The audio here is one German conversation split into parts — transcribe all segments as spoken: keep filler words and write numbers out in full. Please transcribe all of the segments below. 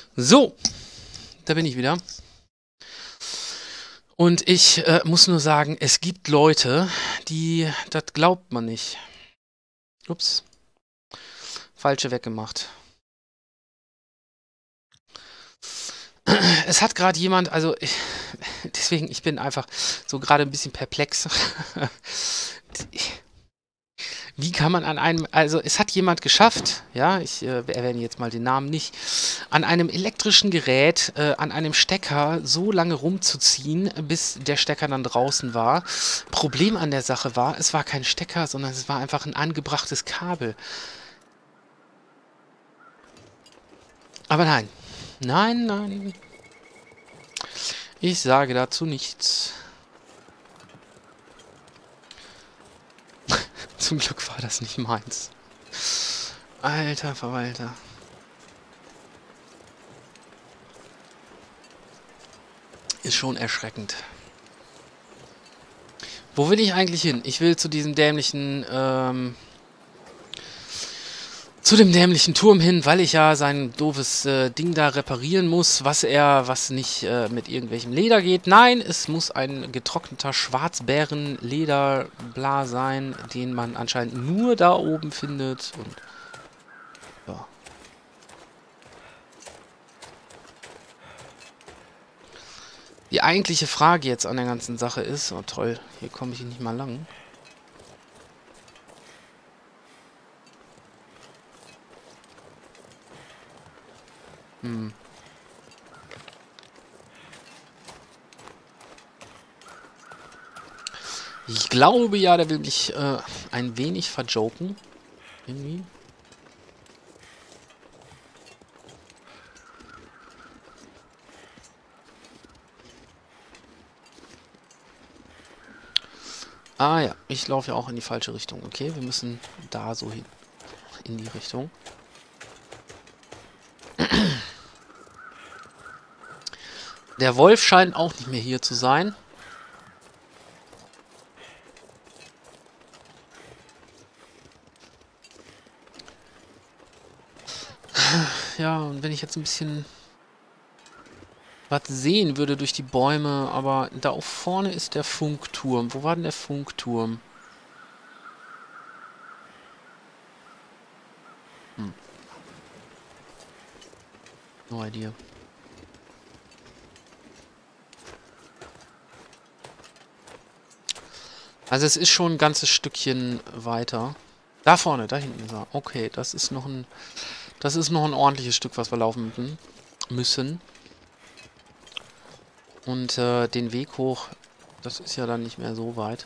So, da bin ich wieder. Und ich äh, muss nur sagen, es gibt Leute, die, das glaubt man nicht. Ups, falsche weggemacht. Es hat gerade jemand, also ich, deswegen, ich bin einfach so gerade ein bisschen perplex. Wie kann man an einem, also es hat jemand geschafft, ja, ich äh, erwähne jetzt mal den Namen nicht, an einem elektrischen Gerät, äh, an einem Stecker so lange rumzuziehen, bis der Stecker dann draußen war. Problem an der Sache war, es war kein Stecker, sondern es war einfach ein angebrachtes Kabel. Aber nein, nein, nein, ich sage dazu nichts. Zum Glück war das nicht meins. Alter Verwalter. Ist schon erschreckend. Wo will ich eigentlich hin? Ich will zu diesem dämlichen, ähm, zu dem dämlichen Turm hin, weil ich ja sein doofes äh, Ding da reparieren muss, was er, was nicht äh, mit irgendwelchem Leder geht. Nein, es muss ein getrockneter Schwarzbären-Lederbla sein, den man anscheinend nur da oben findet. Und ja. Die eigentliche Frage jetzt an der ganzen Sache ist, oh toll, hier komme ich nicht mal lang. Hm. Ich glaube ja, der will mich äh, ein wenig verjoken. Irgendwie. Ah ja, ich laufe ja auch in die falsche Richtung. Okay, wir müssen da so hin. In die Richtung. Der Wolf scheint auch nicht mehr hier zu sein. Ja, und wenn ich jetzt ein bisschen was sehen würde durch die Bäume, aber da auch vorne ist der Funkturm. Wo war denn der Funkturm? Hm. No idea. Also es ist schon ein ganzes Stückchen weiter. Da vorne, da hinten ist er. Okay, das ist noch ein, das ist noch ein ordentliches Stück, was wir laufen müssen. Und äh, den Weg hoch, das ist ja dann nicht mehr so weit.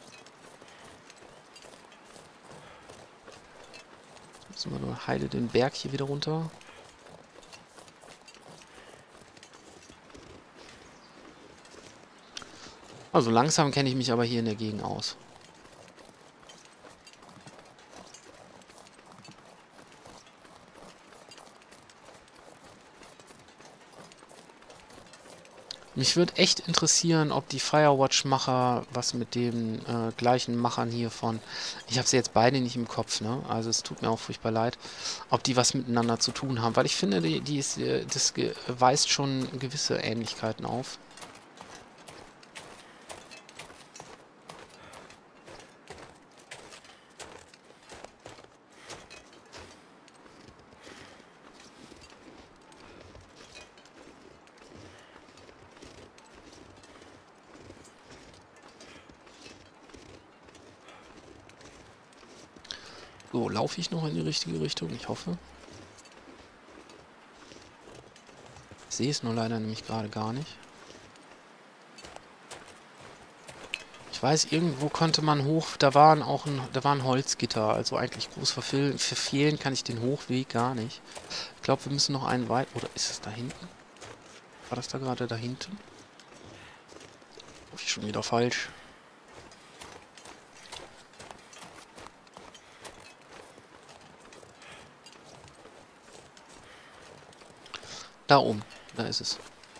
Jetzt müssen wir nur heile den Berg hier wieder runter. Also langsam kenne ich mich aber hier in der Gegend aus. Mich würde echt interessieren, ob die Firewatch-Macher was mit den äh, gleichen Machern hier von... Ich habe sie jetzt beide nicht im Kopf, ne? Also es tut mir auch furchtbar leid. Ob die was miteinander zu tun haben. Weil ich finde, die, die ist, äh, das weist schon gewisse Ähnlichkeiten auf. So, laufe ich noch in die richtige Richtung? Ich hoffe. Ich sehe es nur leider nämlich gerade gar nicht. Ich weiß, irgendwo konnte man hoch... Da waren auch ein, da war ein Holzgitter. Also eigentlich groß verfehlen, verfehlen kann ich den Hochweg gar nicht. Ich glaube, wir müssen noch einen weit... Oder ist es da hinten? War das da gerade da hinten? Hab ich schon wieder falsch. Da oben. Da ist es.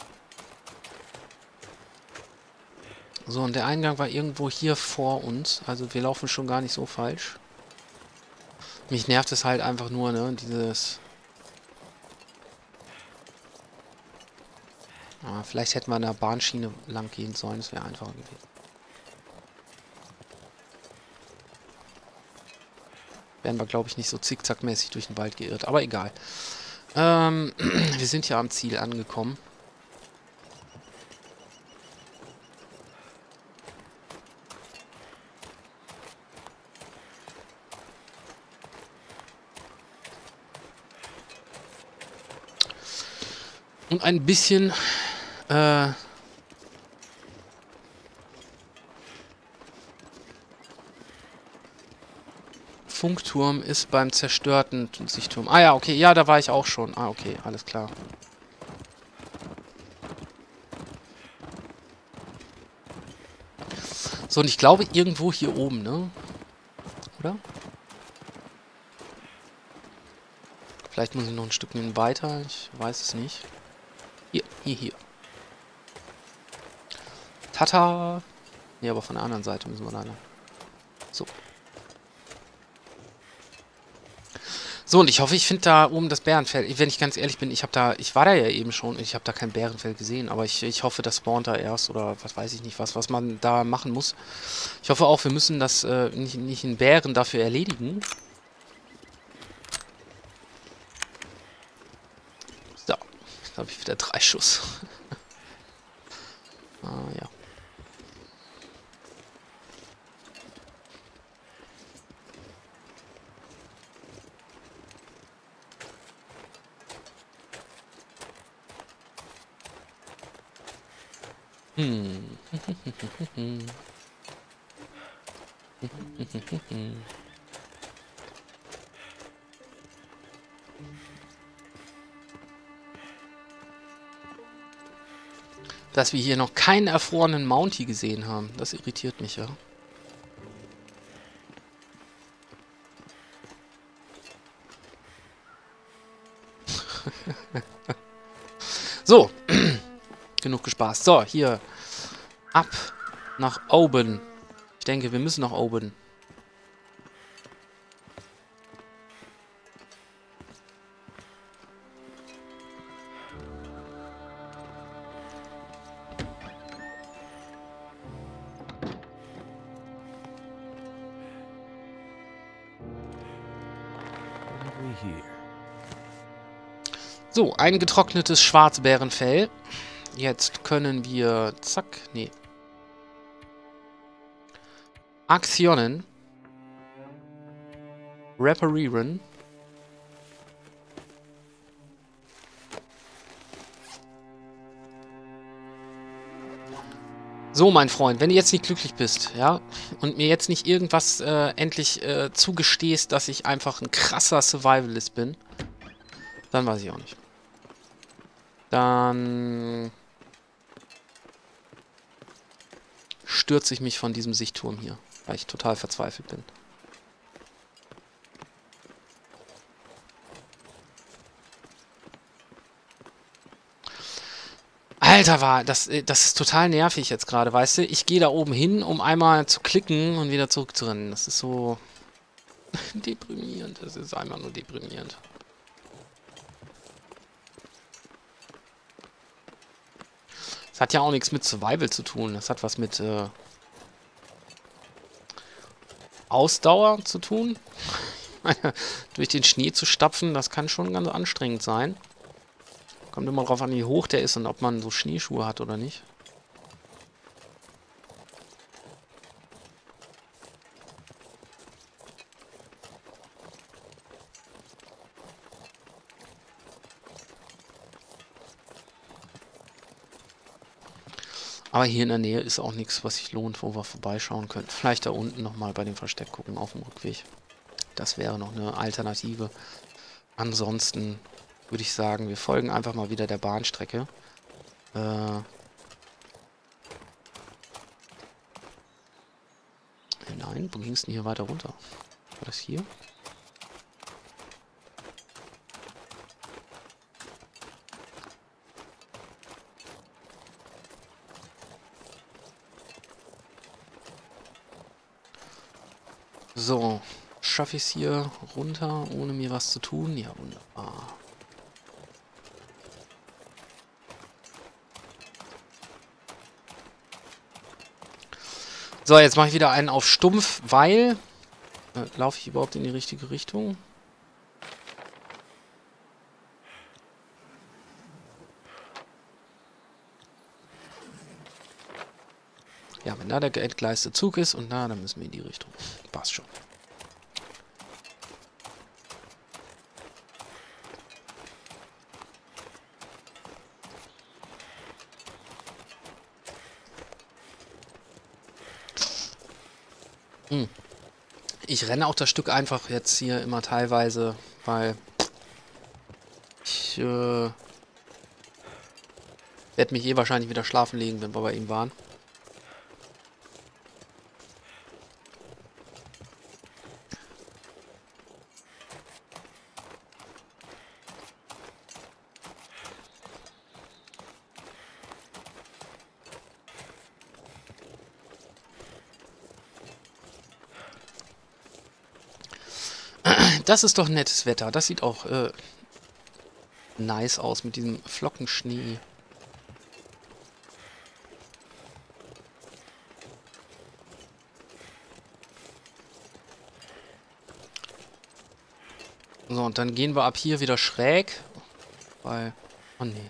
So, und der Eingang war irgendwo hier vor uns. Also wir laufen schon gar nicht so falsch. Mich nervt es halt einfach nur, ne? Dieses... Ah, vielleicht hätten wir an der Bahnschiene lang gehen sollen, das wäre einfacher gewesen. Wären wir, glaube ich, nicht so zickzackmäßig durch den Wald geirrt, aber egal. Ähm, wir sind ja am Ziel angekommen. Und ein bisschen äh, Funkturm ist beim zerstörten Sichtturm. Ah ja, okay, ja, da war ich auch schon. Ah, okay, alles klar. So, und ich glaube irgendwo hier oben, ne? Oder? Vielleicht muss ich noch ein Stück weiter, ich weiß es nicht. Hier, hier, hier. Tata! Ne, aber von der anderen Seite müssen wir leider. So. So, und ich hoffe, ich finde da oben das Bärenfell. Wenn ich ganz ehrlich bin, ich habe da, ich war da ja eben schon, ich habe da kein Bärenfell gesehen, aber ich, ich hoffe, das spawnt da erst oder was weiß ich nicht, was, was man da machen muss. Ich hoffe auch, wir müssen das äh, nicht, nicht einen Bären dafür erledigen. So, jetzt habe ich wieder drei Schuss. Ah, ja. Hm. Dass wir hier noch keinen erfrorenen Mountie gesehen haben, das irritiert mich, ja. So, genug gespaßt. So, hier. Ab nach oben. Ich denke, wir müssen nach oben. So, ein getrocknetes Schwarzbärenfell. Jetzt können wir... Zack, nee. Aktionen. Reparieren. So, mein Freund, wenn du jetzt nicht glücklich bist, ja, und mir jetzt nicht irgendwas äh, endlich äh, zugestehst, dass ich einfach ein krasser Survivalist bin, dann weiß ich auch nicht. Dann stürze ich mich von diesem Sichtturm hier, weil ich total verzweifelt bin. Alter, war das, das ist total nervig jetzt gerade, weißt du? Ich gehe da oben hin, um einmal zu klicken und wieder zurückzurennen. Das ist so deprimierend. Das ist einfach nur deprimierend. Das hat ja auch nichts mit Survival zu tun. Das hat was mit äh, Ausdauer zu tun. Durch den Schnee zu stapfen, das kann schon ganz anstrengend sein. Kommt immer drauf an, wie hoch der ist und ob man so Schneeschuhe hat oder nicht. Aber hier in der Nähe ist auch nichts, was sich lohnt, wo wir vorbeischauen können. Vielleicht da unten nochmal bei dem Versteck gucken auf dem Rückweg. Das wäre noch eine Alternative. Ansonsten würde ich sagen, wir folgen einfach mal wieder der Bahnstrecke. Äh... Nein, wo ging es denn hier weiter runter? War das hier? So, schaffe ich es hier runter, ohne mir was zu tun? Ja, wunderbar. So, jetzt mache ich wieder einen auf stumpf, weil... Äh, laufe ich überhaupt in die richtige Richtung? Ja, wenn da der entgleiste Zug ist und da, dann müssen wir in die Richtung. Passt schon. Hm. Ich renne auch das Stück einfach jetzt hier immer teilweise, weil ich äh, werde mich eh wahrscheinlich wieder schlafen legen, wenn wir bei ihm waren. Das ist doch nettes Wetter. Das sieht auch äh, nice aus mit diesem Flockenschnee. So, und dann gehen wir ab hier wieder schräg. Weil... Oh nee.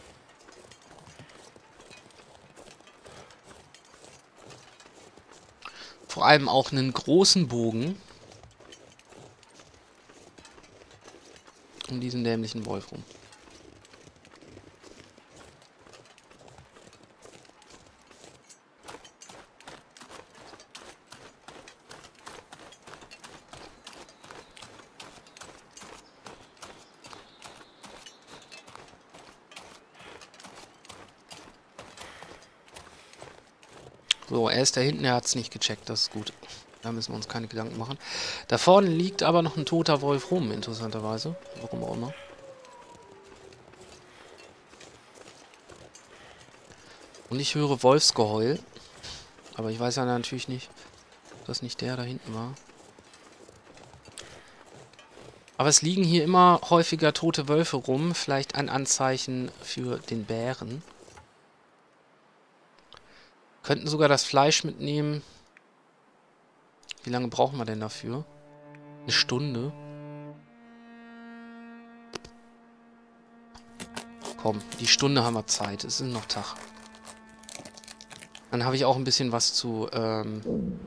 Vor allem auch einen großen Bogen. Um diesen dämlichen Wolf rum. So, er ist da hinten, er hat es nicht gecheckt, das ist gut. Da müssen wir uns keine Gedanken machen. Da vorne liegt aber noch ein toter Wolf rum, interessanterweise. Warum auch immer. Und ich höre Wolfsgeheul. Aber ich weiß ja natürlich nicht, ob das nicht der da hinten war. Aber es liegen hier immer häufiger tote Wölfe rum. Vielleicht ein Anzeichen für den Bären. Könnten sogar das Fleisch mitnehmen. Wie lange brauchen wir denn dafür? Eine Stunde. Komm, die Stunde haben wir Zeit. Es ist noch Tag. Dann habe ich auch ein bisschen was zu... Ähm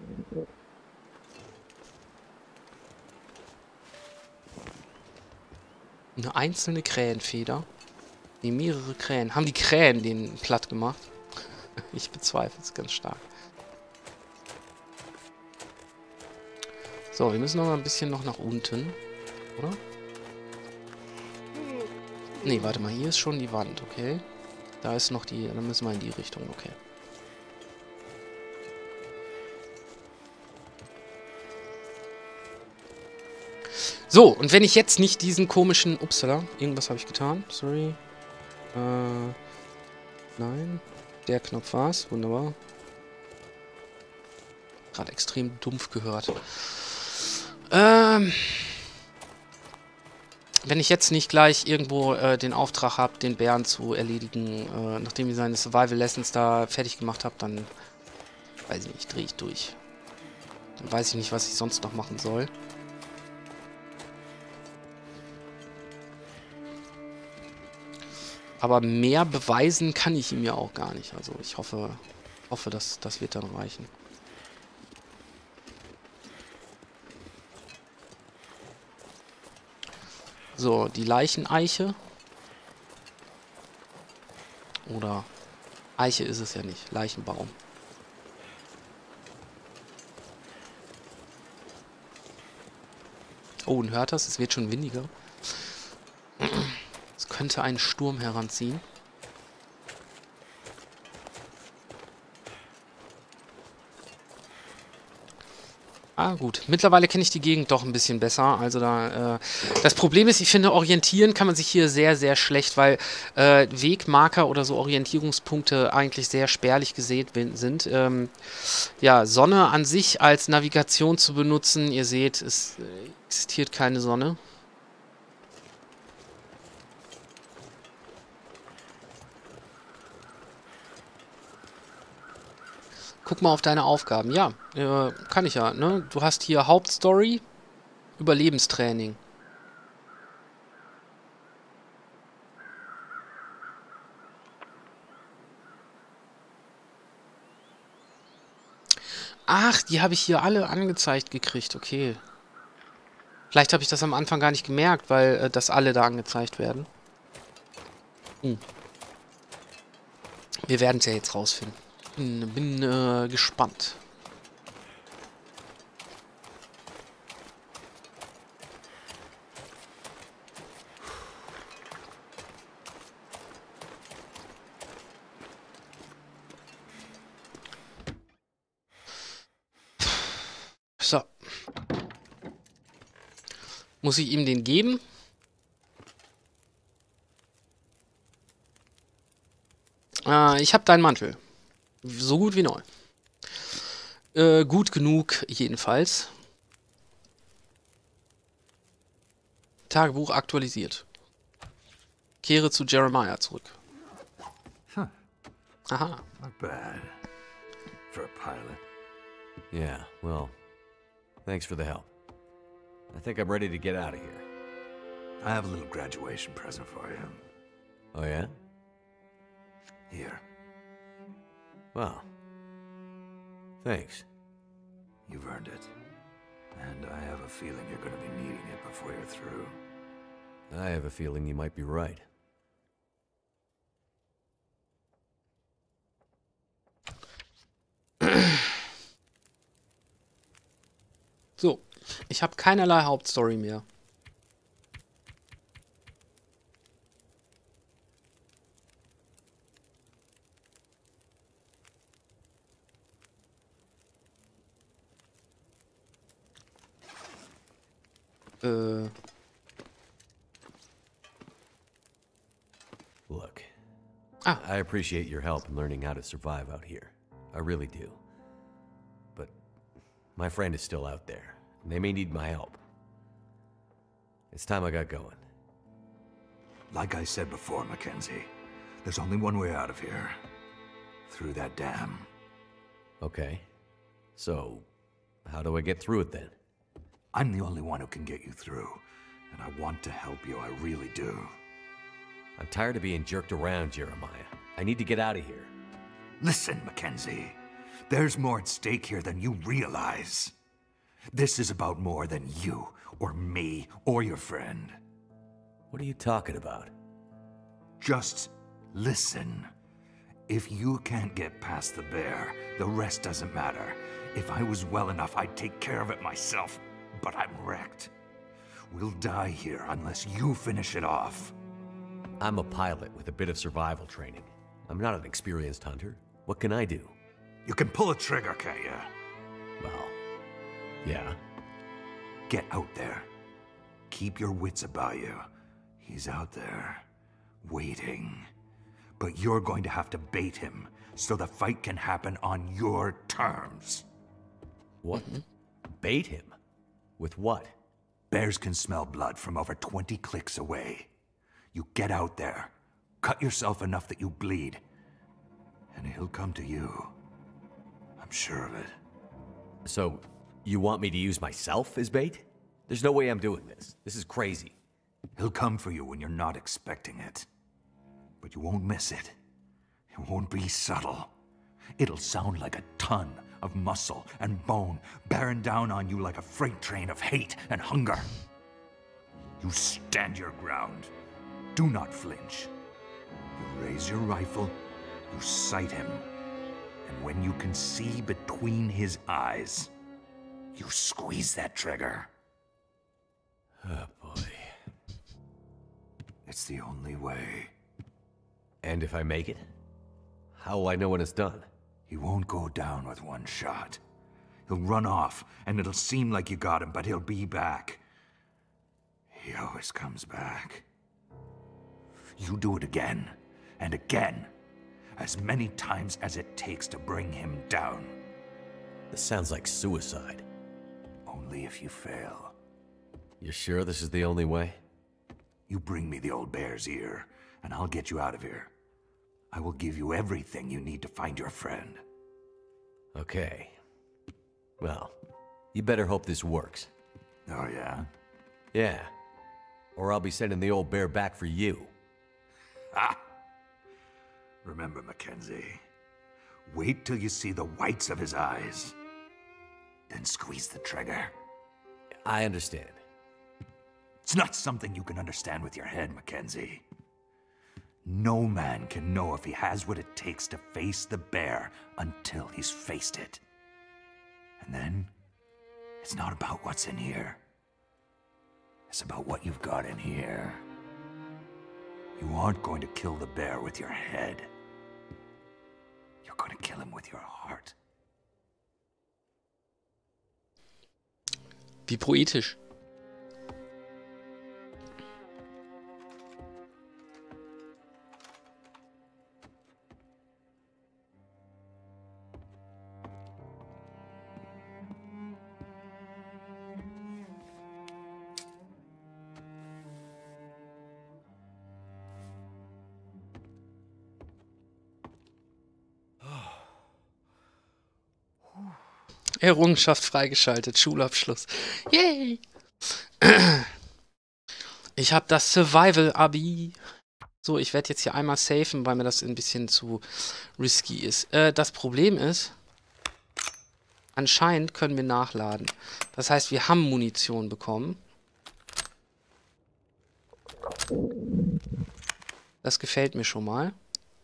eine einzelne Krähenfeder. Nee, mehrere Krähen. Haben die Krähen den platt gemacht? Ich bezweifle es ganz stark. So, wir müssen noch mal ein bisschen noch nach unten. Oder? Nee, warte mal. Hier ist schon die Wand, okay. Da ist noch die... Dann müssen wir in die Richtung, okay. So, und wenn ich jetzt nicht diesen komischen... Upsala, irgendwas habe ich getan. Sorry. Äh... Nein. Der Knopf war's. Wunderbar. Gerade extrem dumpf gehört. Ähm... Wenn ich jetzt nicht gleich irgendwo äh, den Auftrag habe, den Bären zu erledigen, äh, nachdem ich seine Survival Lessons da fertig gemacht habe, dann... Weiß ich nicht, drehe ich durch. Dann weiß ich nicht, was ich sonst noch machen soll. Aber mehr beweisen kann ich ihm ja auch gar nicht. Also ich hoffe, hoffe, dass das wird dann reichen. So, die Leicheneiche. Oder Eiche ist es ja nicht, Leichenbaum. Oh, und hört das? Es wird schon windiger. Es könnte einen Sturm heranziehen. Ah, gut. Mittlerweile kenne ich die Gegend doch ein bisschen besser. Also da, äh, das Problem ist, ich finde, orientieren kann man sich hier sehr, sehr schlecht, weil äh, Wegmarker oder so Orientierungspunkte eigentlich sehr spärlich gesät sind. Ähm, ja, Sonne an sich als Navigation zu benutzen, ihr seht, es äh, existiert keine Sonne. Guck mal auf deine Aufgaben. Ja, äh, kann ich ja, ne? Du hast hier Hauptstory, Überlebenstraining. Ach, die habe ich hier alle angezeigt gekriegt, okay. Vielleicht habe ich das am Anfang gar nicht gemerkt, weil äh, das alle da angezeigt werden. Hm. Wir werden es ja jetzt rausfinden. Bin, bin äh, gespannt. So. Muss ich ihm den geben? Äh, ich habe deinen Mantel. So gut wie neu. Äh, gut genug jedenfalls. Tagebuch aktualisiert. Kehre zu Jeremiah zurück. Huh. Aha. Not bad. For a pilot. Yeah, well, thanks for the help. I think I'm ready to get out of here. I have a little graduation present for you. Oh, yeah? Here. Wow. Thanks. You've earned it. And I have a feeling you're going to be needing it before you're through. I have a feeling you might be right. So, ich habe keinerlei Hauptstory mehr. Äh. Look. Ah. I appreciate your help in learning how to survive out here. I really do. But my friend is still out there, and they may need my help. It's time I got going. Like I said before, Mackenzie, there's only one way out of here. Through that dam. Okay. So, how do I get through it then? I'm the only one who can get you through, and I want to help you, I really do. I'm tired of being jerked around, Jeremiah. I need to get out of here. Listen, Mackenzie. There's more at stake here than you realize. This is about more than you, or me, or your friend. What are you talking about? Just listen. If you can't get past the bear, the rest doesn't matter. If I was well enough, I'd take care of it myself. But I'm wrecked. We'll die here unless you finish it off. I'm a pilot with a bit of survival training. I'm not an experienced hunter. What can I do? You can pull a trigger, can't you? Well, yeah. Get out there. Keep your wits about you. He's out there, waiting. But you're going to have to bait him, so the fight can happen on your terms. What? Bait him? With what? Bears can smell blood from over twenty clicks away. You get out there, cut yourself enough that you bleed, and he'll come to you. I'm sure of it. So, you want me to use myself as bait? There's no way I'm doing this. This is crazy. He'll come for you when you're not expecting it. But you won't miss it. It won't be subtle. It'll sound like a ton of muscle and bone bearing down on you like a freight train of hate and hunger. You stand your ground. Do not flinch. You raise your rifle, you sight him, and when you can see between his eyes, you squeeze that trigger. Oh boy. It's the only way. And if I make it? How will I know when it's done? He won't go down with one shot. He'll run off, and it'll seem like you got him, but he'll be back. He always comes back. You do it again, and again, as many times as it takes to bring him down. This sounds like suicide. Only if you fail. You're sure this is the only way? You bring me the old bear's ear, and I'll get you out of here. I will give you everything you need to find your friend. Okay. Well, you better hope this works. Oh, yeah? Yeah. Or I'll be sending the old bear back for you. Ah! Remember, Mackenzie. Wait till you see the whites of his eyes. Then squeeze the trigger. I understand. It's not something you can understand with your head, Mackenzie. No man can know if he has what it takes to face the bear until he's faced it. And then, it's not about what's in here. It's about what you've got in here. You aren't going to kill the bear with your head. You're going to kill him with your heart. Wie poetisch. Errungenschaft freigeschaltet. Schulabschluss. Yay! Ich habe das Survival-Abi. So, ich werde jetzt hier einmal safen, weil mir das ein bisschen zu risky ist. Äh, das Problem ist, anscheinend können wir nachladen. Das heißt, wir haben Munition bekommen. Das gefällt mir schon mal.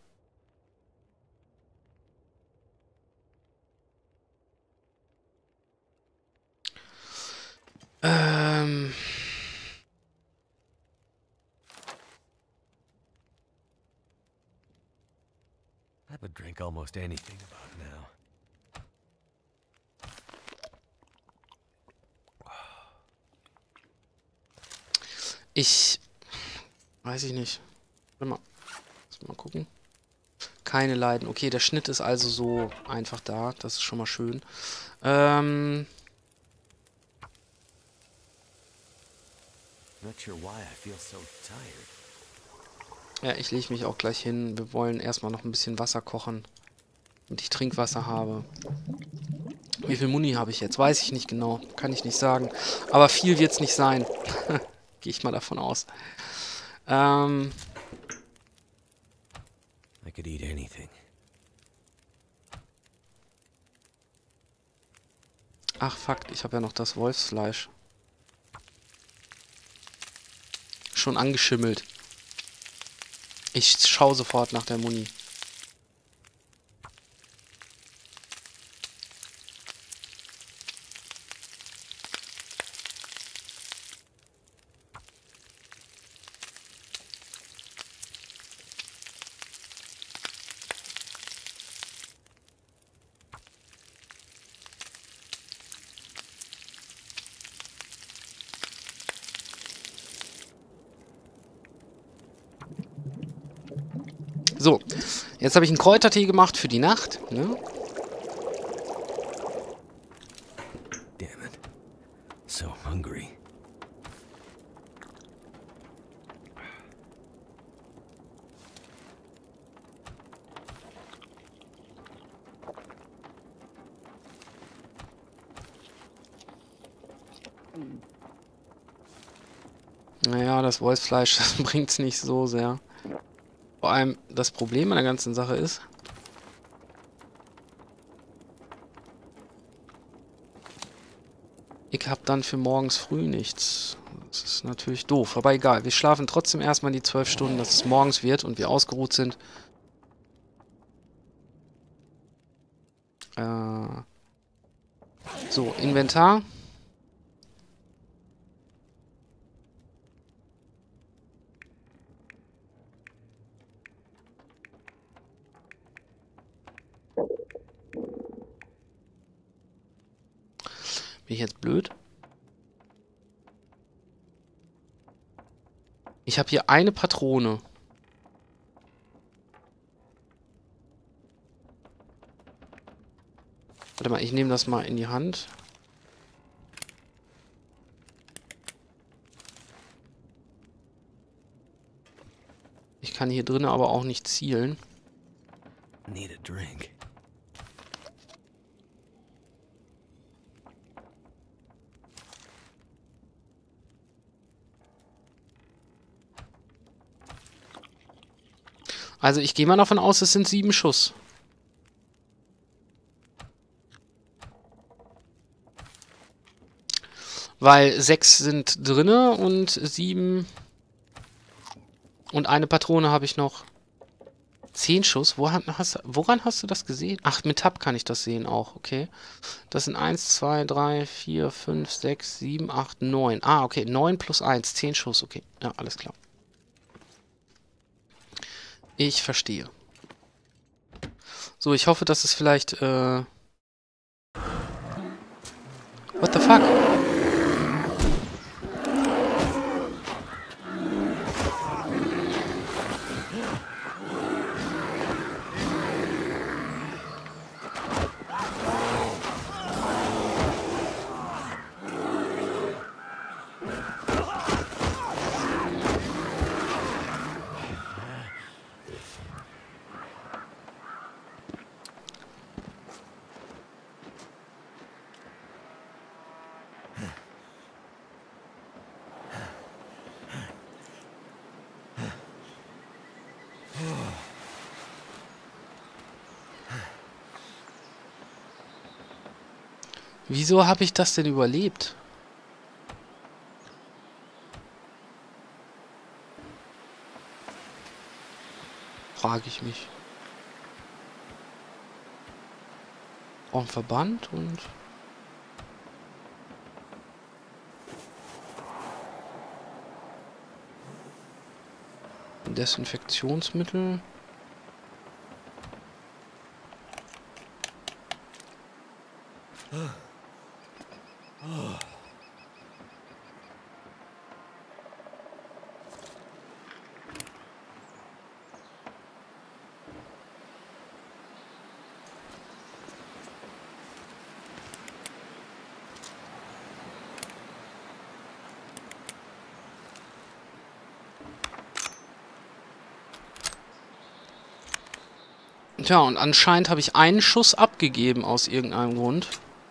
Ähm... I would drink almost anything about now. Ich... Weiß ich nicht. Warte mal. Lass mal gucken. Keine Leiden. Okay, der Schnitt ist also so einfach da. Das ist schon mal schön. Ähm... Not sure why I feel so tired. Ja, ich lege mich auch gleich hin. Wir wollen erstmal noch ein bisschen Wasser kochen. Damit ich Trinkwasser habe. Wie viel Muni habe ich jetzt? Weiß ich nicht genau. Kann ich nicht sagen. Aber viel wird es nicht sein. Gehe ich mal davon aus. Ähm... I could eat anything. Ach, fuck. Ich habe ja noch das Wolfsfleisch. Schon angeschimmelt. Ich schaue sofort nach der Muni. So, jetzt habe ich einen Kräutertee gemacht für die Nacht. Ne? Damn it. So hungry. Naja, das Wolfsfleisch, das bringt es nicht so sehr. Vor allem, das Problem an der ganzen Sache ist, ich habe dann für morgens früh nichts. Das ist natürlich doof, aber egal. Wir schlafen trotzdem erstmal die zwölf Stunden, dass es morgens wird und wir ausgeruht sind. Äh so, Inventar. Bin ich jetzt blöd? Ich habe hier eine Patrone. Warte mal, ich nehme das mal in die Hand. Ich kann hier drinnen aber auch nicht zielen. Need a drink. Also ich gehe mal davon aus, es sind sieben Schuss. Weil sechs sind drinne und sieben... Und eine Patrone habe ich noch. Zehn Schuss? Woran hast, woran hast du das gesehen? Ach, mit Tab kann ich das sehen auch, okay. Das sind eins, zwei, drei, vier, fünf, sechs, sieben, acht, neun. Ah, okay, neun plus eins, zehn Schuss, okay. Ja, alles klar. Ich verstehe. So, ich hoffe, dass es vielleicht, äh... What the fuck? Wieso habe ich das denn überlebt? Frage ich mich. Auch ein Verband und... Desinfektionsmittel. Tja, und anscheinend habe ich einen Schuss abgegeben aus irgendeinem Grund.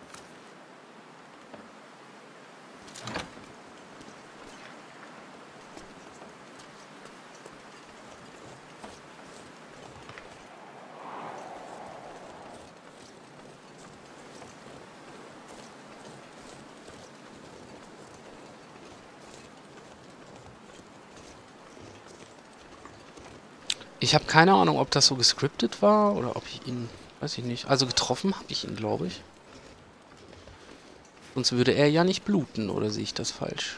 Ich habe keine Ahnung, ob das so gescriptet war oder ob ich ihn... Weiß ich nicht. Also getroffen habe ich ihn, glaube ich. Sonst würde er ja nicht bluten, oder sehe ich das falsch?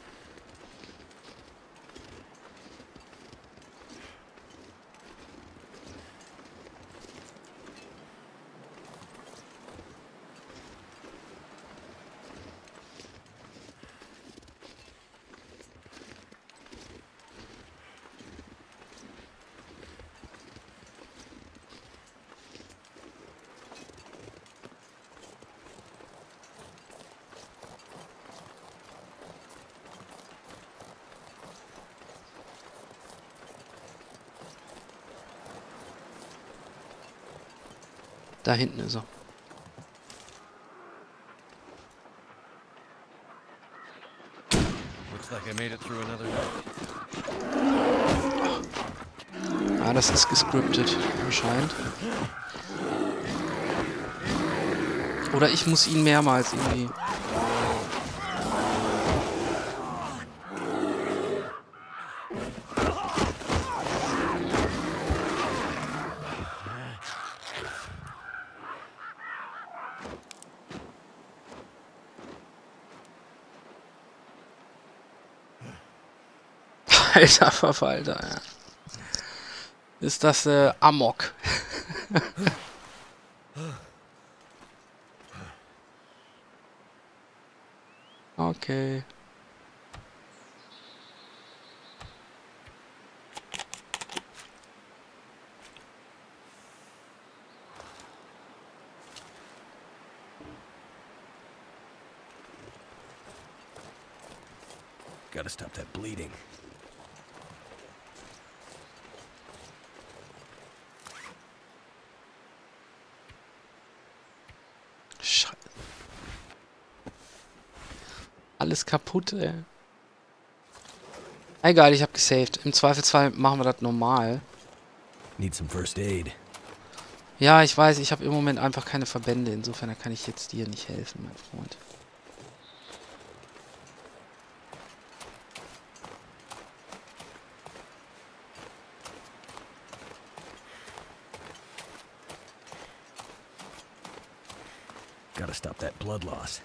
Da hinten ist er. Ah, das ist gescriptet, anscheinend. Oder ich muss ihn mehrmals irgendwie... Alter Verfalter, ja. Ist das äh, Amok. Okay. Gotta stop that bleeding. Scheiße. Alles kaputt, ey. Egal, ich habe gesaved. Im Zweifelsfall machen wir das normal. Need some first aid. Ja, ich weiß, ich habe im Moment einfach keine Verbände. Insofern kann ich jetzt dir nicht helfen, mein Freund. Gotta stop that blood loss.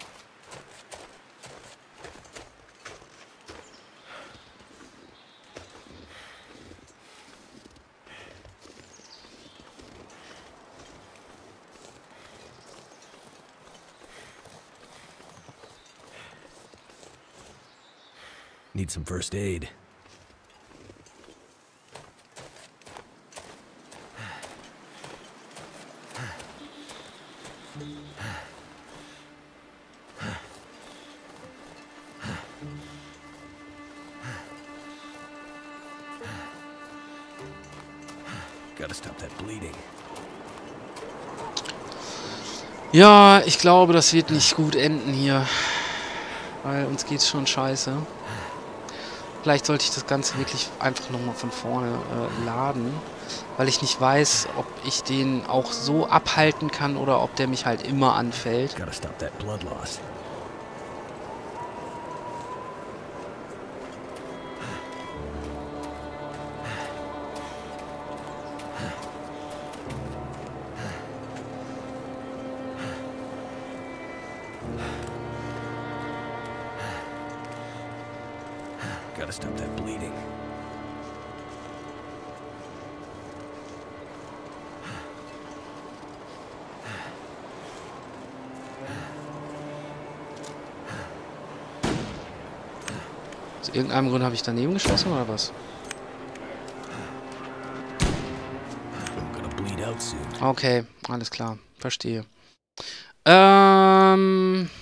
Need some first aid. Gotta stop that bleeding. Ja, ich glaube, das wird nicht gut enden hier. Weil uns geht's schon scheiße. Vielleicht sollte ich das Ganze wirklich einfach nochmal von vorne äh, laden. Weil ich nicht weiß, ob ich den auch so abhalten kann oder ob der mich halt immer anfällt. Gotta stop that blood loss. Gotta stop that bleeding. Aus irgendeinem Grund habe ich daneben geschossen oder was? I'm gonna bleed out soon. Okay, alles klar. Verstehe. Ähm...